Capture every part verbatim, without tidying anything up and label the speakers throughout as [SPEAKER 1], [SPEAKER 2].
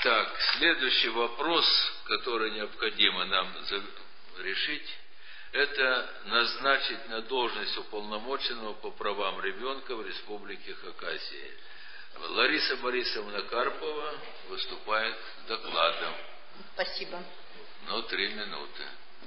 [SPEAKER 1] Так, следующий вопрос, который необходимо нам решить, это назначить на должность уполномоченного по правам ребенка в Республике Хакасия. Лариса Борисовна Карпова выступает с докладом.
[SPEAKER 2] Спасибо.
[SPEAKER 1] Ну, три минуты.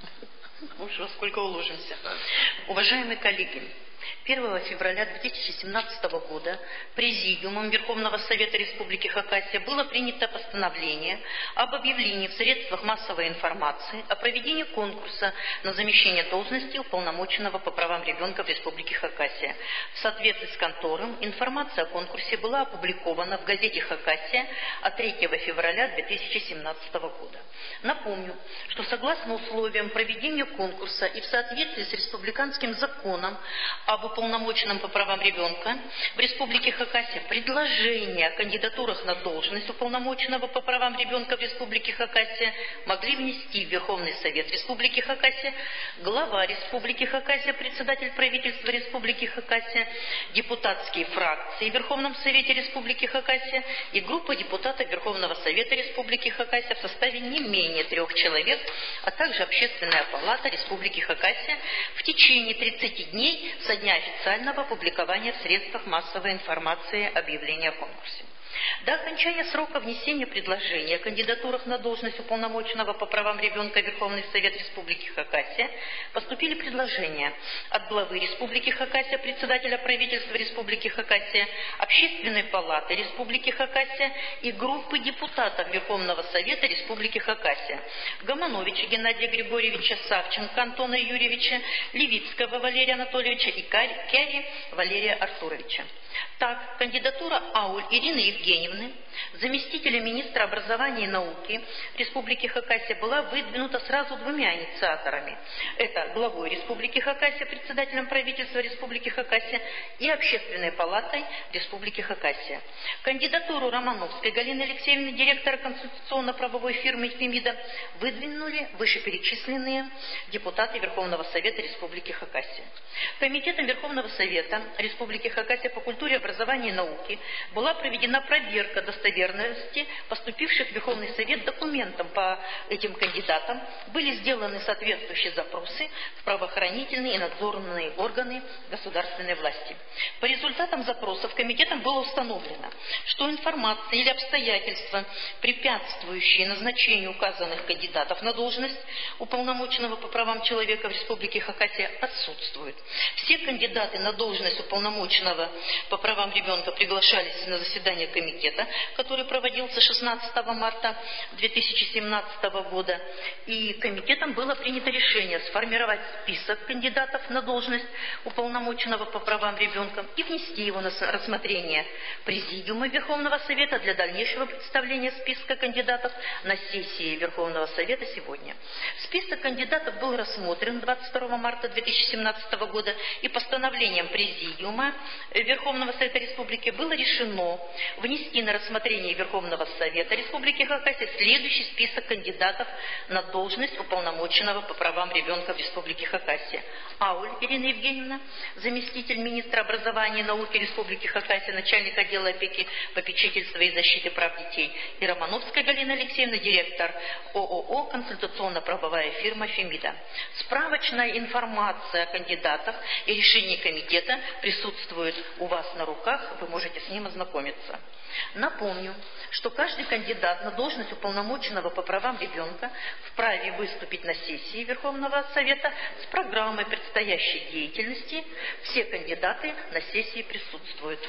[SPEAKER 2] Уж во сколько уложимся. Да. Уважаемые коллеги, первого февраля две тысячи семнадцатого года Президиумом Верховного Совета Республики Хакасия было принято постановление об объявлении в средствах массовой информации о проведении конкурса на замещение должности уполномоченного по правам ребенка в Республике Хакасия. В соответствии с контором информация о конкурсе была опубликована в газете «Хакасия» от третьего февраля две тысячи семнадцатого года. Напомню, что согласно условиям проведения конкурса и в соответствии с республиканским законом об уполномоченном по правам ребенка в Республике Хакасия предложения о кандидатурах на должность уполномоченного по правам ребенка в Республике Хакасия могли внести в Верховный Совет Республики Хакасия глава Республики Хакасия, председатель правительства Республики Хакасия, депутатские фракции в Верховном Совете Республики Хакасия и группа депутатов Верховного Совета Республики Хакасия в составе не менее трех человек, а также Общественная палата Республики Хакасия в течение тридцати дней со дня официального публикования в средствах массовой информации объявления о конкурсе. До окончания срока внесения предложений о кандидатурах на должность уполномоченного по правам ребенка в Верховный Совет Республики Хакасия поступили предложения от главы Республики Хакасия, председателя правительства Республики Хакасия, Общественной палаты Республики Хакасия и группы депутатов Верховного Совета Республики Хакасия: Гомановича Геннадия Григорьевича, Савченко Антона Юрьевича, Левицкого Валерия Анатольевича и Керри Валерия Артуровича. Так, кандидатура Ауль Ирины Евгеньевны, заместителя министра образования и науки Республики Хакасия, была выдвинута сразу двумя инициаторами. Это главой Республики Хакасия, председателем правительства Республики Хакасия и Общественной палатой Республики Хакасия. Кандидатуру Романовской Галины Алексеевны, директора конституционно-правовой фирмы Фемида, выдвинули вышеперечисленные депутаты Верховного Совета Республики Хакасия. Комитетом Верховного Совета Республики Хакасия по культуре, образования и науки была проведена проверка достоверности поступивших в Верховный Совет документам по этим кандидатам. Были сделаны соответствующие запросы в правоохранительные и надзорные органы государственной власти. По результатам запросов комитетом было установлено, что информация или обстоятельства, препятствующие назначению указанных кандидатов на должность уполномоченного по правам человека в Республике Хакасия, отсутствуют. Все кандидаты на должность уполномоченного по правам ребенка приглашались на заседание комитета, который проводился шестнадцатого марта две тысячи семнадцатого года. И комитетом было принято решение сформировать список кандидатов на должность уполномоченного по правам ребенка и внести его на рассмотрение Президиума Верховного Совета для дальнейшего представления списка кандидатов на сессии Верховного Совета сегодня. Список кандидатов был рассмотрен двадцать второго марта две тысячи семнадцатого года, и постановлением Президиума Верховного Совета Республики было решено внести на рассмотрение Верховного Совета Республики Хакасия следующий список кандидатов на должность уполномоченного по правам ребенка в Республике Хакасия: Ауль Ирина Евгеньевна, заместитель министра образования и науки Республики Хакасия, начальник отдела опеки, попечительства и защиты прав детей, и Романовская Галина Алексеевна, директор ООО «Консультационно-правовая фирма Фемида». Справочная информация о кандидатах и решении комитета присутствует у вас на руках, вы можете с ним ознакомиться. Напомню, что каждый кандидат на должность уполномоченного по правам ребенка вправе выступить на сессии Верховного Совета с программой предстоящей деятельности. Все кандидаты на сессии присутствуют.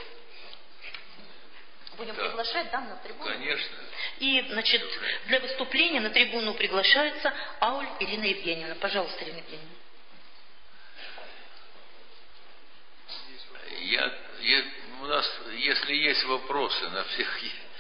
[SPEAKER 2] Будем да. приглашать, да, на трибуну?
[SPEAKER 1] Конечно.
[SPEAKER 2] И, значит, для выступления на трибуну приглашается Ауль Ирина Евгеньевна. Пожалуйста, Ирина Евгеньевна.
[SPEAKER 1] Я, я, у нас, если есть вопросы, на всех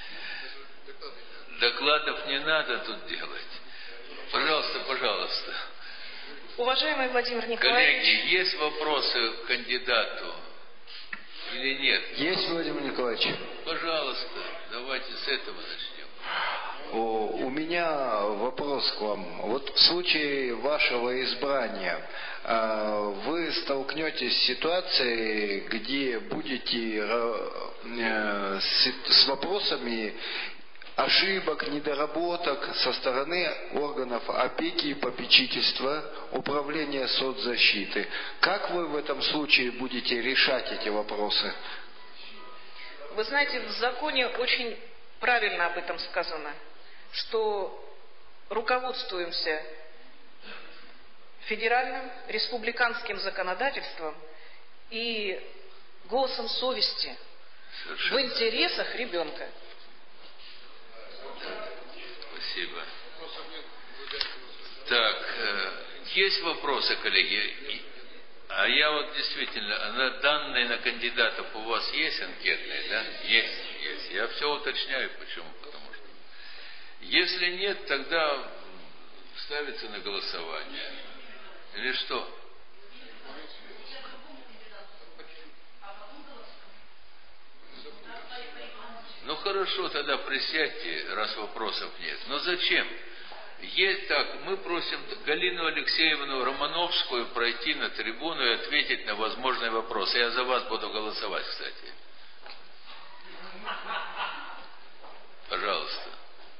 [SPEAKER 1] докладов не надо тут делать. Пожалуйста, пожалуйста.
[SPEAKER 3] Уважаемый Владимир Николаевич.
[SPEAKER 1] Коллеги, есть вопросы к кандидату или нет?
[SPEAKER 4] Есть, Владимир Николаевич.
[SPEAKER 1] Пожалуйста, давайте с этого начнем.
[SPEAKER 4] У меня вопрос к вам. Вот в случае вашего избрания вы столкнетесь с ситуацией, где будете с вопросами ошибок, недоработок со стороны органов опеки и попечительства, управления соцзащиты. Как вы в этом случае будете решать эти вопросы?
[SPEAKER 3] Вы знаете, в законе очень правильно об этом сказано, что руководствуемся федеральным, республиканским законодательством и голосом совести
[SPEAKER 1] Совершенно.
[SPEAKER 3] в интересах ребенка.
[SPEAKER 1] Спасибо. Так, есть вопросы, коллеги? А я вот действительно, на данные на кандидатов у вас есть анкетные, да? Есть, есть. Я все уточняю, почему. Потому что если нет, тогда ставится на голосование. Или что? Ну хорошо, тогда присядьте, раз вопросов нет. Но зачем? Есть так, мы просим Галину Алексеевну Романовскую пройти на трибуну и ответить на возможные вопросы. Я за вас буду голосовать, кстати. Пожалуйста.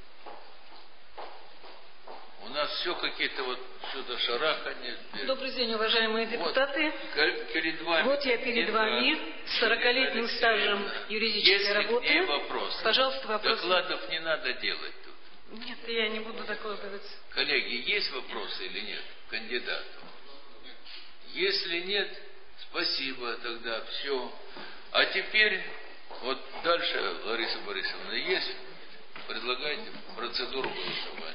[SPEAKER 1] У нас все какие-то вот что-то шараханье.
[SPEAKER 5] Добрый день, уважаемые депутаты.
[SPEAKER 1] Вот, перед вами,
[SPEAKER 5] вот я перед вами с сорокалетним стажем юридической
[SPEAKER 1] Если
[SPEAKER 5] работы.
[SPEAKER 1] К ней вопрос.
[SPEAKER 5] Пожалуйста, вопрос.
[SPEAKER 1] Докладов не надо делать тут.
[SPEAKER 5] Нет, я не буду докладывать.
[SPEAKER 1] Коллеги, есть вопросы или нет к кандидату? Если нет, спасибо, тогда все. А теперь, вот дальше, Лариса Борисовна, есть? Предлагайте процедуру голосования.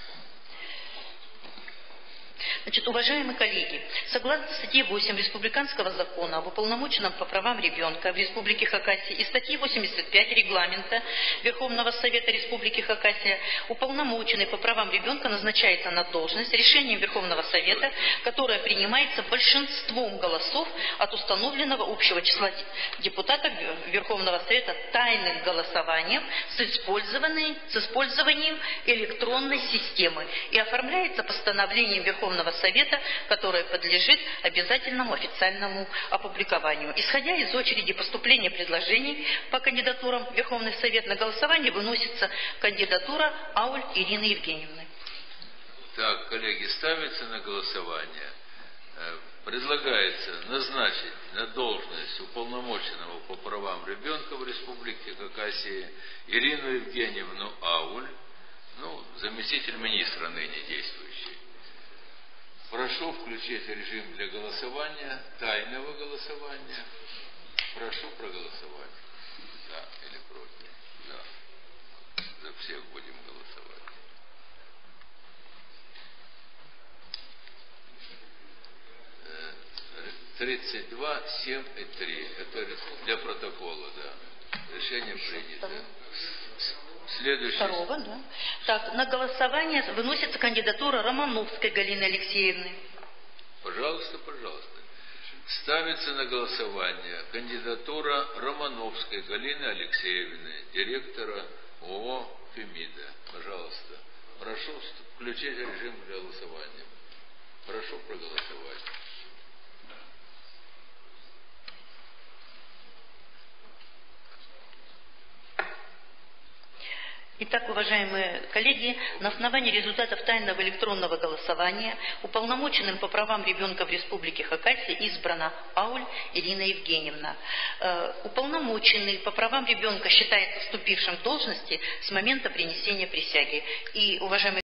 [SPEAKER 2] Значит, уважаемые коллеги, согласно статье восемь Республиканского закона об уполномоченном по правам ребенка в Республике Хакасия и статье восемьдесят пять Регламента Верховного Совета Республики Хакасия, уполномоченный по правам ребенка назначается на должность решением Верховного Совета, которое принимается большинством голосов от установленного общего числа депутатов Верховного Совета тайным голосованием с использованием, с использованием электронной системы и оформляется постановлением Верховного Совета, которое подлежит обязательному официальному опубликованию. Исходя из очереди поступления предложений по кандидатурам в Верховный Совет, на голосование выносится кандидатура Ауль Ирины Евгеньевны.
[SPEAKER 1] Так, коллеги, ставится на голосование. Предлагается назначить на должность уполномоченного по правам ребенка в Республике Хакасия Ирину Евгеньевну Ауль, ну, заместитель министра ныне действующий. Прошу включить режим для голосования, тайного голосования. Прошу проголосовать. За или против? За. За всех будем голосовать. тридцать два, семь и три. Это для протокола, да. Решение принято. Следующий.
[SPEAKER 2] Второго, да. Так, на голосование выносится кандидатура Романовской Галины Алексеевны.
[SPEAKER 1] Пожалуйста, пожалуйста. Ставится на голосование кандидатура Романовской Галины Алексеевны, директора ООО «Фемида». Пожалуйста. Прошу включить режим для голосования. Прошу проголосовать.
[SPEAKER 2] Итак, уважаемые коллеги, на основании результатов тайного электронного голосования уполномоченным по правам ребенка в Республике Хакасия избрана Ауль Ирина Евгеньевна. Э, уполномоченный по правам ребенка считается вступившим в должности с момента принесения присяги. И, уважаемые